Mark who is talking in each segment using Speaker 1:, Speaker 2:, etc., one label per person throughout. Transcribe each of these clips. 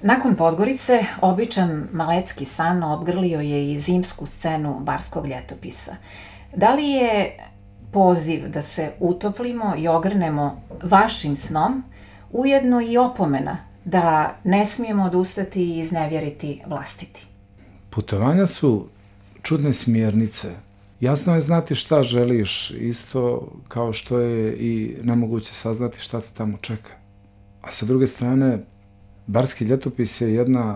Speaker 1: Nakon Podgorice, običan malecki san obgrlio je i zimsku scenu barskog ljetopisa. Da li je poziv da se utoplimo i ogrnemo vašim snom, ujedno i opomena da ne smijemo odustati i iznevjeriti vlastiti?
Speaker 2: Putovanja su čudne smjernice. Jasno je znati šta želiš, isto kao što je i nemoguće saznati šta te tamo čeka. A sa druge strane, barski ljetopis je jedna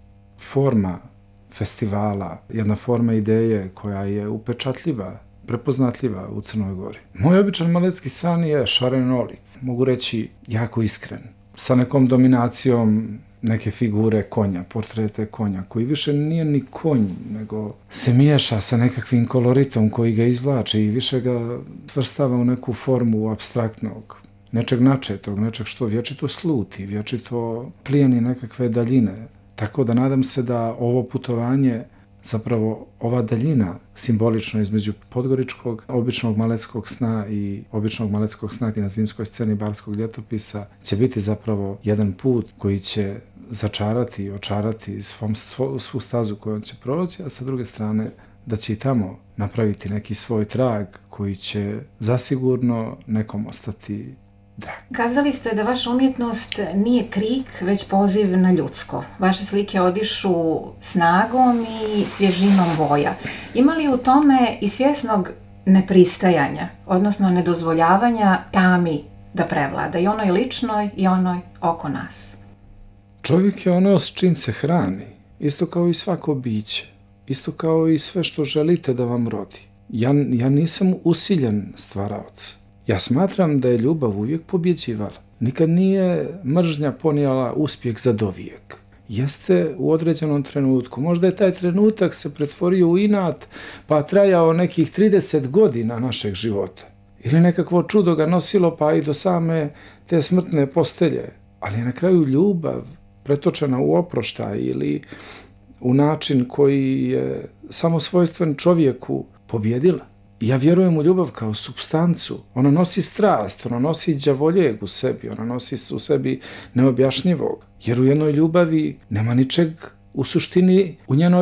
Speaker 2: forma festivala, jedna forma ideje koja je upečatljiva, prepoznatljiva u Crnoj Gori. Moj običan malecki san je šaren olik, mogu reći jako iskren, sa nekom dominacijom neke figure konja, portrete konja, koji više nije ni konj, nego se miješa sa nekakvim koloritom koji ga izvlači i više ga svrstava u neku formu apstraktnog, nečeg načetog, nečeg što vječito sluti, vječito plijeni nekakve daljine. Tako da nadam se da ovo putovanje, zapravo ova daljina simbolično između podgoričkog običnog maleckog sna i običnog maleckog sna na zimskoj sceni barskog ljetopisa će biti zapravo jedan put koji će začarati i očarati svu stazu kojom će proći, a sa druge strane da će i tamo napraviti neki svoj trag koji će zasigurno nekom ostati drag.
Speaker 1: Kazali ste da vaša umjetnost nije krik, već poziv na ljudsko. Vaše slike odišu snagom i svježinom boja. Ima li u tome i svjesnog nepristajanja, odnosno nedozvoljavanja tami da prevlada, i onoj ličnoj i onoj oko nas?
Speaker 2: Čovjek je ono s čim se hrani, isto kao i svako biće, isto kao i sve što želite da vam rodi. Ja nisam usiljen stvaraoc. Ja smatram da je ljubav uvijek pobjeđivala. Nikad nije mržnja ponijela uspjeh za dovijek. Jeste u određenom trenutku. Možda je taj trenutak se pretvorio u inat, pa trajao nekih 30 godina našeg života. Ili nekakvo čudo ga nosilo pa i do same te smrtne postelje. Ali je na kraju ljubav pretočena u oproštaj ili u način koji je samo svojstven čovjeku pobjedila. Ja vjerujem u ljubav kao supstancu. Ona nosi strast, ona nosi đavoljeg u sebi, ona nosi u sebi neobjašnjivog. Jer u jednoj ljubavi nema ničeg u suštini,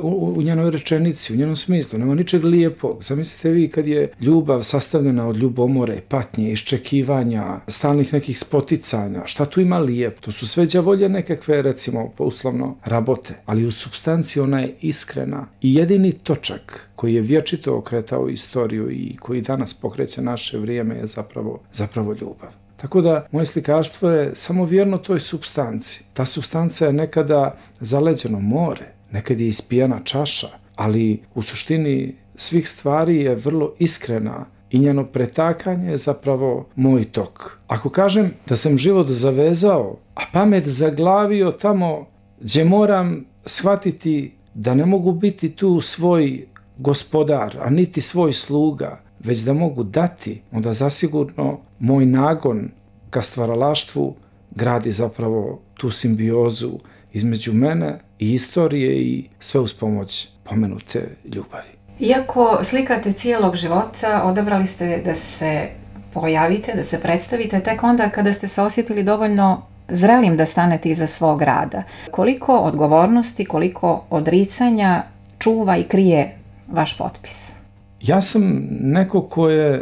Speaker 2: u njenoj rečenici, u njenom smislu, nema ničeg lijepog. Zamislite vi kad je ljubav sastavljena od ljubomore, patnje, iščekivanja, stalnih nekih spoticanja, šta tu ima lijep? To su sve đavolje nekakve, recimo, uslovno, rabote. Ali u supstanciji ona je iskrena. I jedini točak koji je vječito okretao istoriju i koji danas pokreće naše vrijeme je zapravo ljubav. Tako da moje slikarstvo je samo vjerno toj supstanci. Ta supstanca je nekada zaleđeno more, nekad je ispijana čaša, ali u suštini svih stvari je vrlo iskrena i njeno pretakanje je zapravo moj tok. Ako kažem da sam život zavezao, a pamet zaglavio tamo gdje moram shvatiti da ne mogu biti tu svoj gospodar, a niti svoj sluga, već da mogu dati, onda zasigurno moj nagon ka stvaralaštvu gradi zapravo tu simbiozu između mene i istorije i sve uz pomoć pomenute ljubavi.
Speaker 1: Iako slikate cijelog života, odabrali ste da se pojavite, da se predstavite tek onda kada ste se osjetili dovoljno zrelim da stanete iza svog rada. Koliko odgovornosti, koliko odricanja čuva i krije vaš potpis?
Speaker 2: Ja sam neko ko je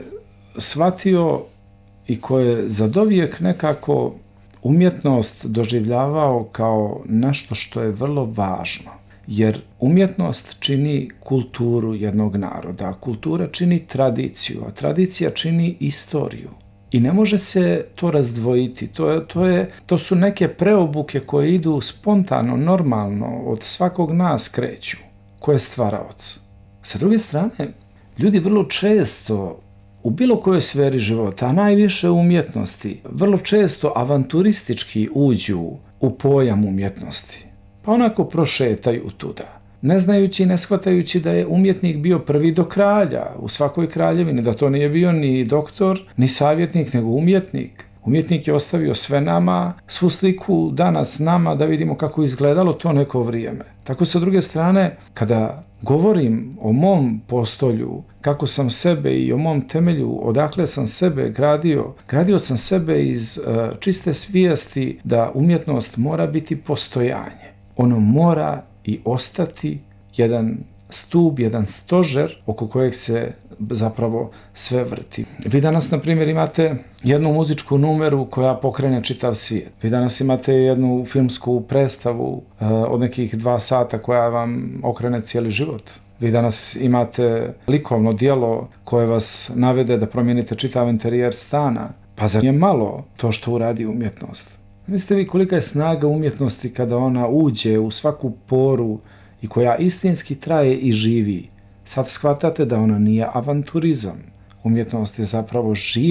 Speaker 2: shvatio i ko je zadovijek nekako umjetnost doživljavao kao nešto što je vrlo važno. Jer umjetnost čini kulturu jednog naroda, kultura čini tradiciju, a tradicija čini istoriju. I ne može se to razdvojiti. To su neke preobuke koje idu spontano, normalno, od svakog nas kreću. Ko je stvaraoc? Sa druge strane, ljudi vrlo često u bilo kojoj sferi života, a najviše u umjetnosti, vrlo često avanturistički uđu u pojam umjetnosti. Pa onako prošetaju tuda, ne znajući i ne shvatajući da je umjetnik bio prvi do kralja u svakoj kraljevini, da to nije bio ni doktor, ni savjetnik, nego umjetnik. Umjetnik je ostavio sve nama, svu sliku danas nama da vidimo kako je izgledalo to neko vrijeme. Tako sa druge strane, kada govorim o mom postolju, kako sam sebe i o mom temelju, odakle sam sebe gradio sam sebe iz čiste svijesti da umjetnost mora biti postojanje. Ono mora i ostati jedan stup, jedan stožer oko kojeg se zapravo sve vrti. Vi danas, na primjer, imate jednu muzičku numeru koja pokrene čitav svijet. Vi danas imate jednu filmsku predstavu od nekih 2 sata koja vam okrene cijeli život. Vi danas imate likovno djelo koje vas navede da promijenite čitav interijer stana. Pa zar je malo to što uradi umjetnost? Mislite vi kolika je snaga umjetnosti kada ona uđe u svaku poru i koja istinski traje i živi? Sad shvatate da ona nije avanturizam. Umjetnost je zapravo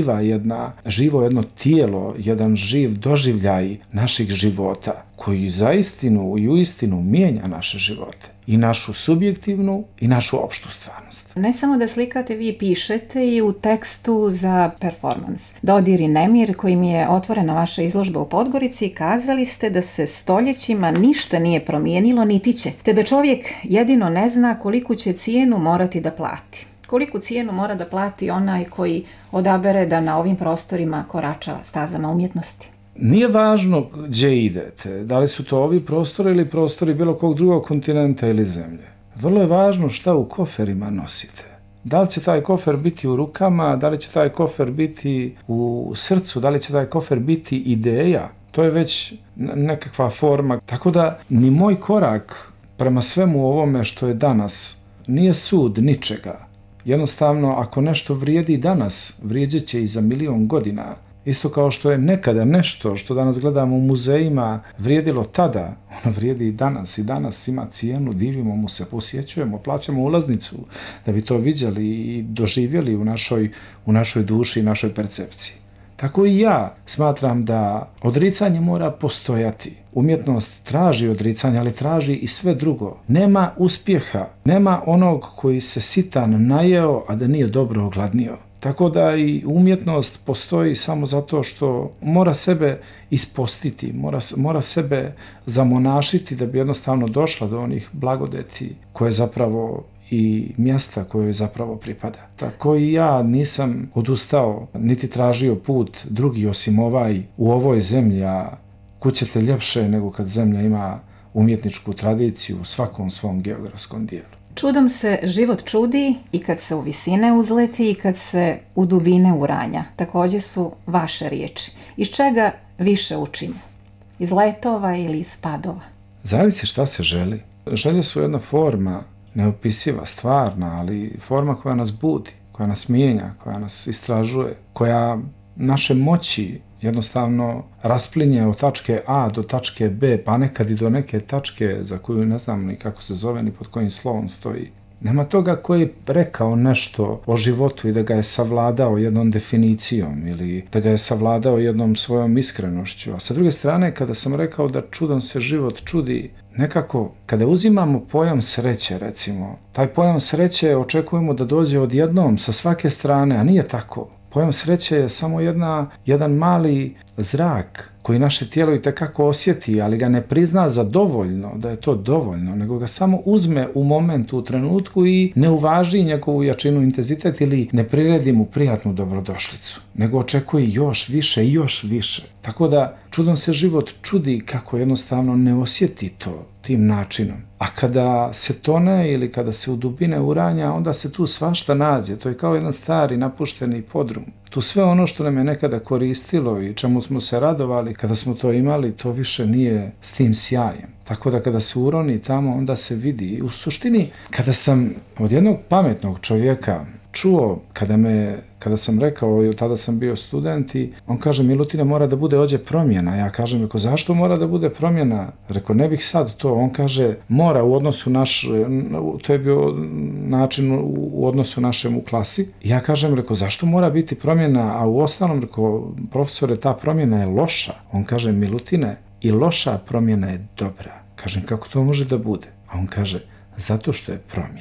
Speaker 2: živo jedno tijelo, jedan živ doživljaj naših života koji zaistinu i uistinu mijenja naše živote. I našu subjektivnu i našu opštu stvarnost.
Speaker 1: Ne samo da slikate, vi pišete i u tekstu za performans. Dodir i nemir, kojim je otvorena vaša izložba u Podgorici, kazali ste da se stoljećima ništa nije promijenilo niti će, te da čovjek jedino ne zna koliku će cijenu morati da plati. Koliku cijenu mora da plati onaj koji odabere da na ovim prostorima korača stazama umjetnosti?
Speaker 2: Nije važno gdje idete, da li su to ovi prostori ili prostori bilo kog drugog kontinenta ili zemlje. Vrlo je važno šta u koferima nosite. Da li će taj kofer biti u rukama, da li će taj kofer biti u srcu, da li će taj kofer biti ideja. To je već nekakva forma. Tako da ni moj korak prema svemu ovome što je danas nije sud ničega. Jednostavno, ako nešto vrijedi danas, vrijedit će i za 1.000.000 godina. Isto kao što je nekada nešto što danas gledamo u muzejima vrijedilo tada, ono vrijedi i danas ima cijenu, divimo mu se, posjećujemo, plaćamo ulaznicu da bi to vidjeli i doživjeli u našoj duši i našoj percepciji. Tako i ja smatram da odricanje mora postojati. Umjetnost traži odricanje, ali traži i sve drugo. Nema uspjeha, nema onog koji se sitan najeo, a da nije dobro ogladnio. Tako da i umjetnost postoji samo zato što mora sebe ispostiti, mora sebe zamonašiti da bi jednostavno došla do onih blagodeti koje zapravo i mjesta koje zapravo pripada. Tako i ja nisam odustao, niti tražio put drugi osim u ovoj zemlji, a kud ćete ljepše nego kad zemlja ima umjetničku tradiciju u svakom svom geografskom dijelu.
Speaker 1: Čudom se život čudi i kad se u visine uzleti i kad se u dubine uranja. Također su vaše riječi. Iz čega više učimo? Iz letova ili iz padova?
Speaker 2: Zavisi šta se želi. Želje su jedna forma, neopisiva, stvarna, ali forma koja nas budi, koja nas mijenja, koja nas istražuje, koja naše moći jednostavno rasplinje od tačke A do tačke B, pa nekad i do neke tačke za koju ne znam ni kako se zove, ni pod kojim slovom stoji. Nema toga koji je rekao nešto o životu i da ga je savladao jednom definicijom ili da ga je savladao jednom svojom iskrenošću. A sa druge strane, kada sam rekao da čudom se život čudi, nekako, kada uzimamo pojam sreće, recimo, taj pojam sreće očekujemo da dođe odjednom sa svake strane, a nije tako. Pojam sreće je samo jedan mali zrak koji naše tijelo itekako osjeti, ali ga ne prizna za dovoljno, da je to dovoljno, nego ga samo uzme u momentu, u trenutku i ne uvaži njegovu jačinu, intenzitet ili ne priredi mu prijatnu dobrodošlicu, nego očekuje još više i još više. Tako da čudom se život čudi kako jednostavno ne osjeti to tim načinom. A kada se tone ili kada se u dubine uranja, onda se tu svašta nađe. To je kao jedan stari napušteni podrum. Tu sve ono što nam je nekada koristilo i čemu smo se radovali, kada smo to imali, to više nije s tim sjajem. Tako da kada se uroni tamo, onda se vidi. I u suštini, kada sam od jednog pametnog čovjeka čuo, kada sam rekao, tada sam bio student i on kaže, Milutine, mora da bude ovdje promjena. Ja kažem, rekao, zašto mora da bude promjena? Rekao, ne bih sad to. On kaže, mora u odnosu to je bio način u odnosu našem u klasi. Ja kažem, rekao, zašto mora biti promjena? A u ostalom, rekao, profesore, ta promjena je loša. On kaže, Milutine, i loša promjena je dobra. Kažem, kako to može da bude? A on kaže, zato što je promjena.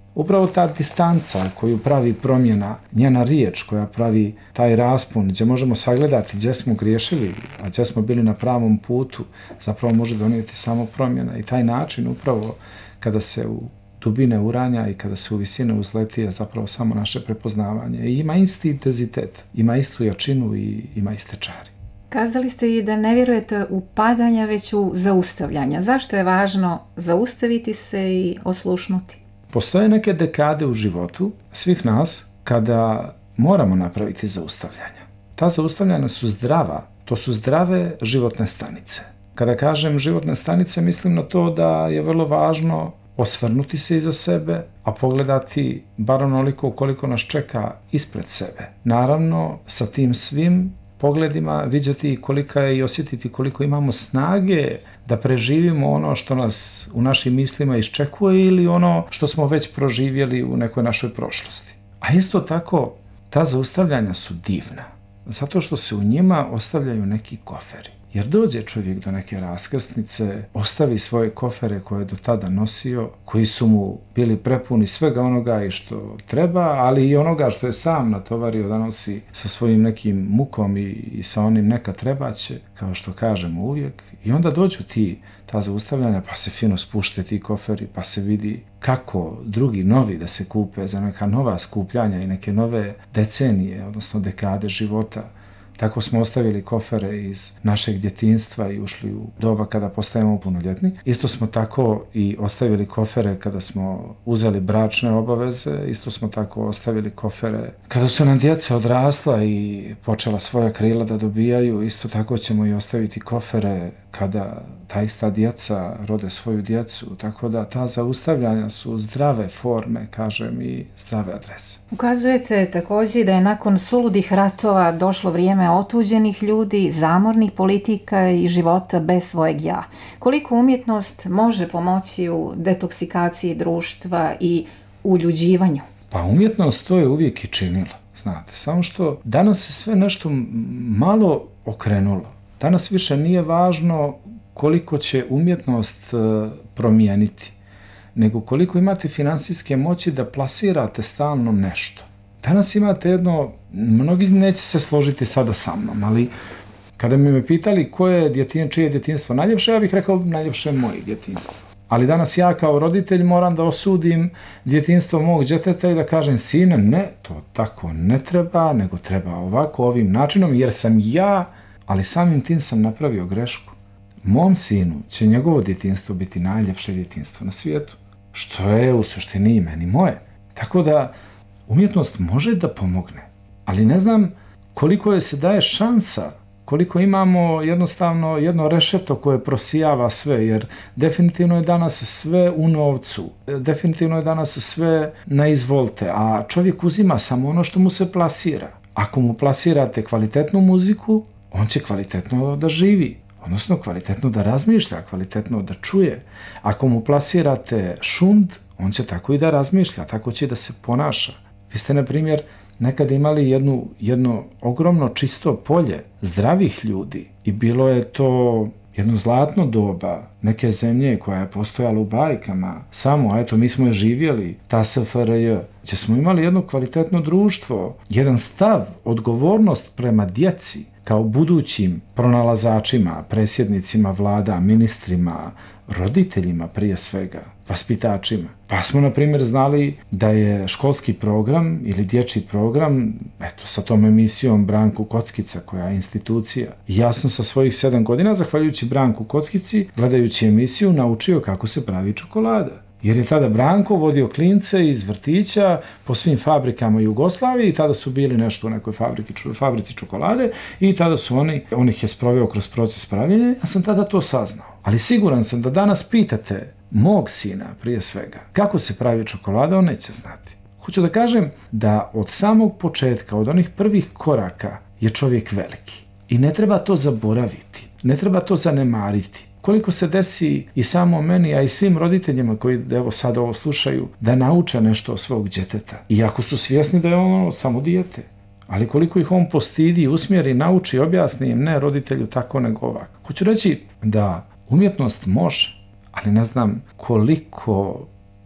Speaker 2: Upravo ta distanca koju pravi promjena, njena riječ koja pravi taj raspon gdje možemo sagledati gdje smo griješili, a gdje smo bili na pravom putu, zapravo može donijeti samo promjena. I taj način upravo kada se u dubine uranja i kada se u visine uzleti je zapravo samo naše prepoznavanje. I ima isti intenzitet, ima istu jačinu i ima iste čari.
Speaker 1: Kazali ste i da ne vjerujete u padanja, već u zaustavljanja. Zašto je važno zaustaviti se i oslušnuti?
Speaker 2: Postoje neke dekade u životu svih nas kada moramo napraviti zaustavljanja. Ta zaustavljanja su zdrava, to su zdrave životne stanice. Kada kažem životne stanice, mislim na to da je vrlo važno osvrnuti se iza sebe, a pogledati bar onoliko koliko nas čeka ispred sebe. Naravno, sa tim svim pogledima vidjeti kolika je i osjetiti koliko imamo snage da preživimo ono što nas u našim mislima iščekuje ili ono što smo već proživjeli u nekoj našoj prošlosti. A isto tako, ta zaustavljanja su divna, zato što se u njima ostavljaju neki koferi. Jer dođe čovjek do neke raskrsnice, ostavi svoje kofere koje je do tada nosio, koji su mu bili prepuni svega onoga i što treba, ali i onoga što je sam natovario da nosi sa svojim nekim mukom i sa onim neka trebaće, kao što kažemo uvijek. I onda dođu ta zaustavljanja, pa se fino spušte ti koferi, pa se vidi kako drugi novi da se kupe za neka nova skupljanja i neke nove decenije, odnosno dekade života. Tako smo ostavili kofere iz našeg djetinjstva i ušli u doba kada postajemo punoljetni. Isto smo tako i ostavili kofere kada smo uzeli bračne obaveze, isto smo tako ostavili kofere kada su nam djeca odrasla i počela svoja krila da dobijaju, isto tako ćemo i ostaviti kofere kada ta ista djeca rode svoju djecu, tako da ta zaustavljanja su zdrave forme, kažem, i zdrave adrese.
Speaker 1: Ukazujete također da je nakon suludih ratova došlo vrijeme otuđenih ljudi, zamornih politika i života bez svojeg ja. Koliko umjetnost može pomoći u detoksikaciji društva i uljuđivanju?
Speaker 2: Pa umjetnost to je uvijek i činila, znate, samo što danas se sve nešto malo okrenulo. Danas više nije važno koliko će umjetnost promijeniti, nego koliko imate financijske moći da plasirate stalno nešto. Danas imate mnogi neće se složiti sada sa mnom, ali kada bi me pitali čije je djetinjstvo najljepše, ja bih rekao najljepše je moje djetinjstvo. Ali danas ja kao roditelj moram da osudim djetinjstvo mog djeteta i da kažem, sine, ne, to tako ne treba, nego treba ovako, ovim načinom, jer sam ja, ali samim tim sam napravio grešku. Mom sinu će njegovo djetinjstvo biti najljepše djetinjstvo na svijetu, što je u suštini i meni moje. Tako da umjetnost može da pomogne, ali ne znam koliko je se daje šansa, koliko imamo jednostavno jedno rešeto koje prosijava sve, jer definitivno je danas sve u novcu, definitivno je danas sve na izvolte, a čovjek uzima samo ono što mu se plasira. Ako mu plasirate kvalitetnu muziku, on će kvalitetno da živi, odnosno kvalitetno da razmišlja, kvalitetno da čuje. Ako mu plasirate šund, on će tako i da razmišlja, tako će i da se ponaša. Vi ste, na primjer, nekada imali jedno ogromno čisto polje zdravih ljudi i bilo je to jedno zlatno doba neke zemlje koja je postojala u bajkama. Samo, eto, mi smo je živjeli, ta SFRJ, gdje smo imali jedno kvalitetno društvo, jedan stav, odgovornost prema djeci, kao budućim pronalazačima, presjednicima vlada, ministrima, roditeljima prije svega, vaspitačima. Pa smo, na primjer, znali da je školski program ili dječji program, eto, sa tom emisijom Branku Kockica, koja je institucija. I ja sam sa svojih 7 godina, zahvaljujući Branku Kockici, gledajući emisiju, naučio kako se pravi čokolada. Jer je tada Branko vodio klince iz vrtića po svim fabrikama Jugoslavije i tada su bili nešto u nekoj fabrici čokolade i tada su on ih je sproveo kroz proces pravljenja. Ja sam tada to saznao. Ali siguran sam da danas pitate mog sina prije svega kako se pravi čokolada, on neće znati. Hoću da kažem da od samog početka, od onih prvih koraka je čovjek veliki. I ne treba to zaboraviti, ne treba to zanemariti. Koliko se desi i samo meni, a i svim roditeljima koji evo sad ovo slušaju, da nauče nešto od svog djeteta. Iako su svjesni da je ono samo dijete. Ali koliko ih on postidi, usmjeri, nauči, objasni im, ne roditelju tako nego ovako. Hoću reći da umjetnost može, ali ne znam koliko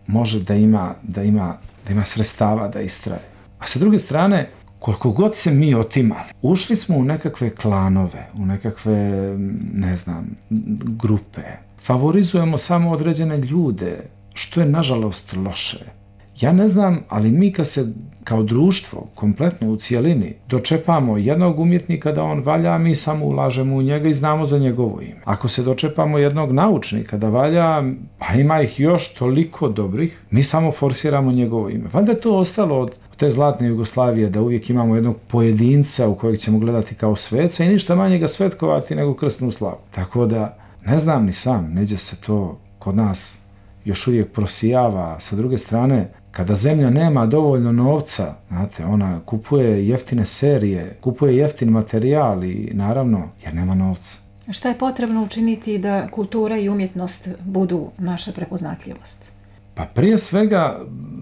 Speaker 2: može da ima sredstava da istraje. A sa druge strane, koliko god se mi otimali, ušli smo u nekakve klanove, u nekakve, ne znam, grupe. Favorizujemo samo određene ljude, što je nažalost loše. Ja ne znam, ali mi kad se kao društvo, kompletno u cijelini, dočepamo jednog umjetnika da on valja, mi samo ulažemo u njega i znamo za njegovo ime. Ako se dočepamo jednog naučnika da valja, a ima ih još toliko dobrih, mi samo forsiramo njegovo ime. Valjda je to ostalo od te zlatne Jugoslavije, da uvijek imamo jednog pojedinca u kojeg ćemo gledati kao sveca i ništa manje ga svetkovati nego krsnu slavu. Tako da, ne znam ni sam, neđe se to kod nas još uvijek prosijava. Sa druge strane, kada zemlja nema dovoljno novca, znate, ona kupuje jeftine serije, kupuje jeftin materijal i naravno, jer nema novca.
Speaker 1: Šta je potrebno učiniti da kultura i umjetnost budu naša prepoznatljivost?
Speaker 2: Pa prije svega,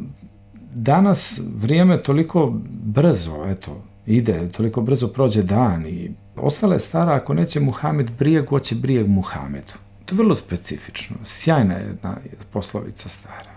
Speaker 2: danas vrijeme toliko brzo, ide, toliko brzo prođe dan i ostala je stara, ako neće Muhamed Brijeg, hoće Brijeg Muhamedu. To je vrlo specifično, sjajna je jedna poslovica stara.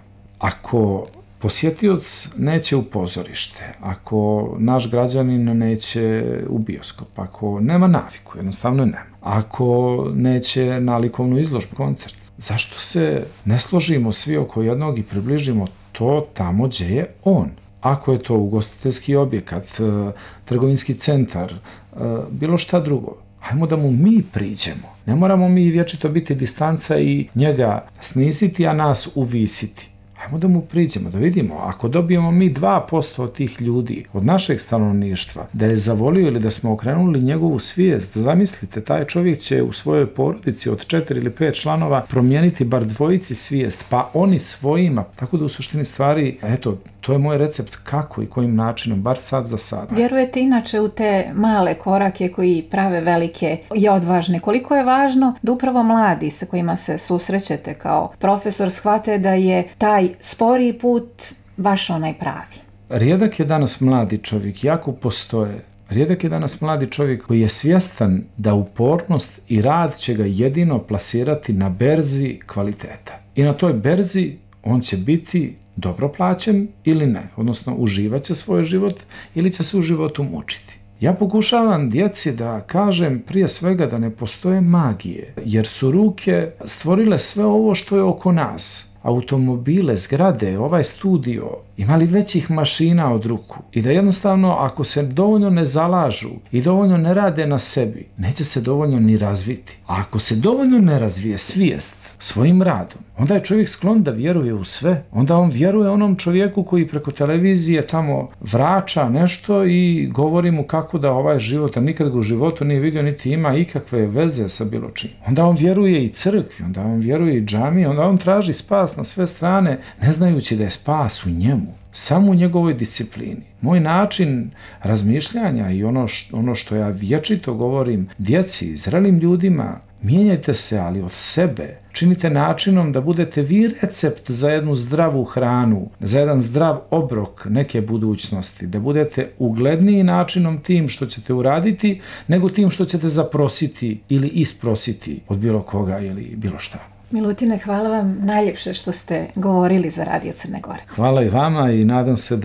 Speaker 2: Ako posjetioc neće u pozorište, ako naš građanin neće u bioskop, ako nema naviku, jednostavno nema, ako neće na likovnu izložbu, koncert, zašto se ne složimo svi oko jednog i približimo to tamo gdje je on? Ako je to ugostiteljski objekat, trgovinski centar, bilo šta drugo, ajmo da mu mi priđemo. Ne moramo mi vječito biti distanca i njega sniziti, a nas uvisiti. Ajmo da mu priđemo, da vidimo. Ako dobijemo mi 2% od tih ljudi, od našeg stanovništva, da je zavolio ili da smo okrenuli njegovu svijest, zamislite, taj čovjek će u svojoj porodici od 4 ili 5 članova promijeniti bar dvojici svijest, pa oni svojima. Tako da u suštini stvari, to je moj recept kako i kojim načinom, bar sad za sad.
Speaker 1: Vjerujete inače u te male korake koji prave velike i odvažne? Koliko je važno da upravo mladi sa kojima se susrećete kao profesor shvate da je taj sporiji put baš onaj pravi?
Speaker 2: Rijedak je danas mladi čovjek, jako postoje. Rijedak je danas mladi čovjek koji je svjestan da upornost i rad će ga jedino plasirati na berzi kvaliteta. I na toj berzi on će biti dobro plaćen ili ne, odnosno uživat će svoj život ili će se u životu mučiti. Ja pokušavam djeci da kažem prije svega da ne postoje magije, jer su ruke stvorile sve ovo što je oko nas. Automobile, zgrade, ovaj studio, imali većih mašina od ruku i da jednostavno ako se dovoljno ne zalažu i dovoljno ne rade na sebi, neće se dovoljno ni razviti. A ako se dovoljno ne razvije svijest svojim radom, onda je čovjek sklon da vjeruje u sve. Onda on vjeruje onom čovjeku koji preko televizije tamo vraća nešto i govori mu kako da ovaj život, a nikad ga u životu nije vidio niti ima ikakve veze sa bilo čim. Onda on vjeruje i crkvi, onda on vjeruje i džami, onda on traži spas na sve strane, ne znajući da je spas u njemu, samo u njegovoj disciplini. Moj način razmišljanja i ono što ja vječito govorim djeci, zrelim ljudima, mijenjajte se, ali od sebe. Činite načinom da budete vi recept za jednu zdravu hranu, za jedan zdrav obrok neke budućnosti, da budete ugledniji načinom tim što ćete uraditi, nego tim što ćete zaprositi ili isprositi od bilo koga ili bilo šta.
Speaker 1: Milutine, hvala vam najljepše što ste govorili za Radio Crne Gore.
Speaker 2: Hvala i vama i nadam se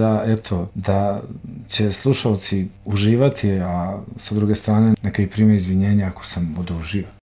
Speaker 2: da će slušalci uživati, a sa druge strane neka i prime izvinjenja ako sam odužio.